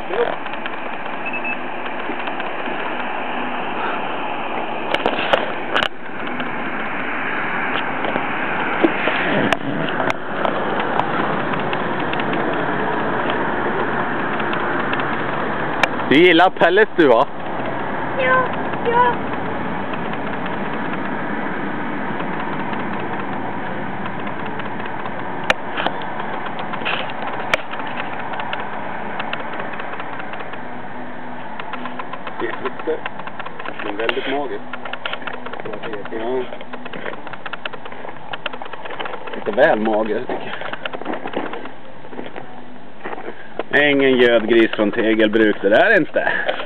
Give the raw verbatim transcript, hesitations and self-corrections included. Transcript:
Du gillar pellets du va? Ja, ja. Det är lite, men väldigt magiskt. Ja. Lite väl magiskt tycker jag. Ingen gödgris från tegelbruk, det där är inte.